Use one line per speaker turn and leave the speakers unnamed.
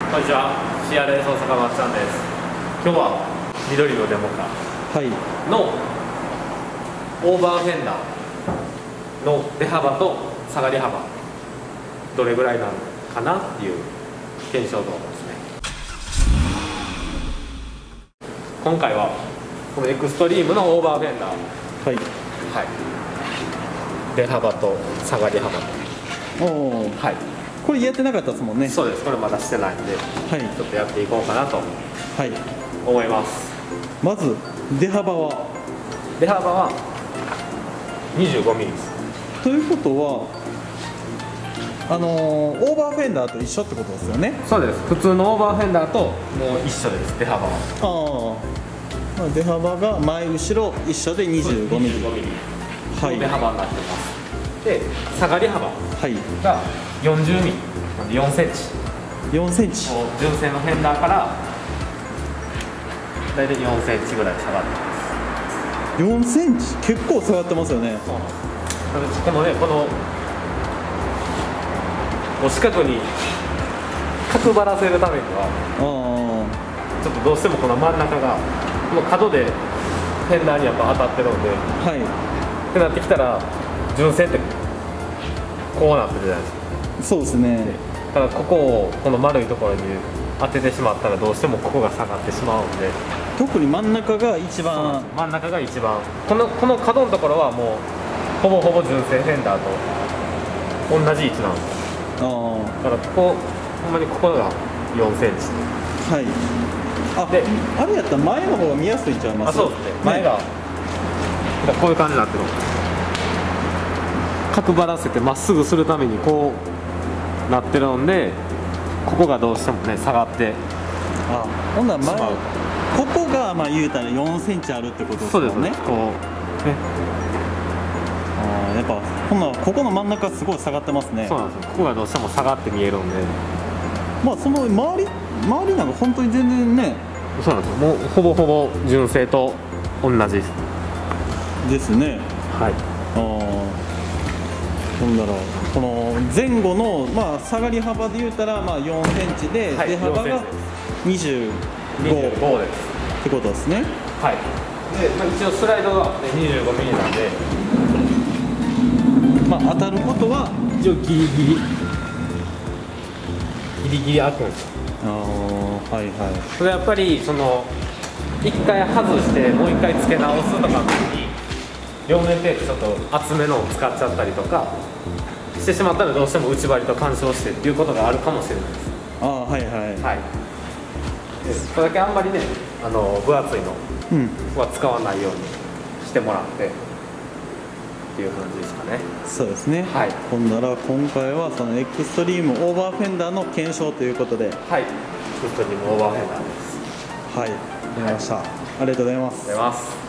こんにちは、CRS 大阪まっちゃんです。今日は緑のデモカのオーバーフェンダーの出幅と下がり幅どれぐらいなのかなっていう検証動画ですね。今回はこのエクストリームのオーバーフェンダー、出幅と下がり幅と、
これやってなかったですもんね。
そうです。これまだしてないんで、ちょっとやっていこうかなと思います。
まず出幅は
25ミリです。
ということはオーバーフェンダーと一緒ってことですよね。
そうです。普通のオーバーフェンダーともう一緒です。出幅は
出幅が前後ろ一緒で25ミリ
の出幅になってます。で下がり幅が40ミリなんで4センチ。
4センチ。
純正のフェンダーから大体4センチぐらい下がってます。
4センチ、結構下がってますよね。
そうなんです。このね、このお四角に角張らせるためにはちょっとどうしてもこの真ん中がこの角でフェンダーにやっぱ当たってるので、ってなってきたら純正ってこうなってるじゃないですか。
そうですね。
ただここをこの丸いところに当ててしまったらどうしてもここが下がってしまうんで、
特に真ん中が一番
この角のところはもうほぼほぼ純正フェンダーと同じ位置なんですよ。だからここほんまにここが4センチで、
あれやったら前の方が見やすいんちゃいます？
そうですね。前がこういう感じになってる。角張らせてまっすぐするためにこうなってるんで、ここがどうしてもね下がって
ほんならここがまあ言うたら4センチあるってことですよね。
そうです。こうね。
やっぱほんならここの真ん中すごい下がってますね。
そうなんですよ。ここがどうしても下がって見えるんで、
まあその周りなんか本当に全然ね。
そうなんですよ。もうほぼほぼ純正と同じ
ですね。ほんならこの前後の下がり幅で言うたら4センチで、出幅が25
です
ってことですね。
で、一応スライドが25ミリなんで、
当たることは
一応ギリギリ開くんですよ。それやっぱりその1回外してもう1回付け直すとかの時に両面テープちょっと厚めのを使っちゃったりとかしてしまったらどうしても内張りと干渉してっていうことがあるかもしれないです。これだけあんまりね分厚いのは使わないようにしてもらってっていう感じですかね。
そうですね。ほんなら今回はそのエクストリームオーバーフェンダーの検証ということで、エク
ストリームオーバーフェンダーです。
わかりました。ありがとうございます。